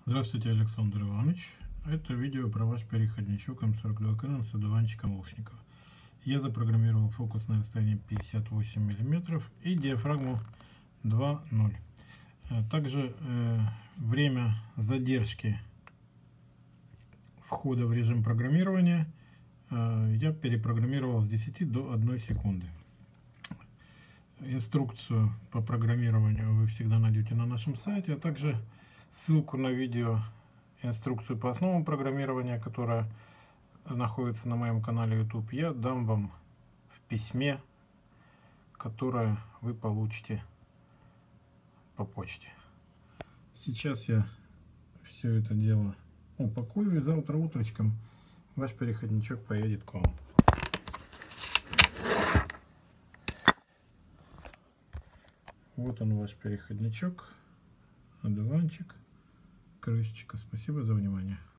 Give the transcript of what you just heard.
Здравствуйте, Александр Иванович. Это видео про ваш переходничок М42 Canon с одуванчиком Лушникова. Я запрограммировал фокус на расстоянии 58 мм и диафрагму 2.0. Также время задержки входа в режим программирования я перепрограммировал с 10 до 1 секунды. Инструкцию по программированию вы всегда найдете на нашем сайте, а также ссылку на видео инструкцию по основам программирования, которая находится на моем канале YouTube, я дам вам в письме, которое вы получите по почте. Сейчас я все это дело упакую, и завтра утречком ваш переходничок поедет к вам. Вот он, ваш переходничок, одуванчик, крышечка. Спасибо за внимание.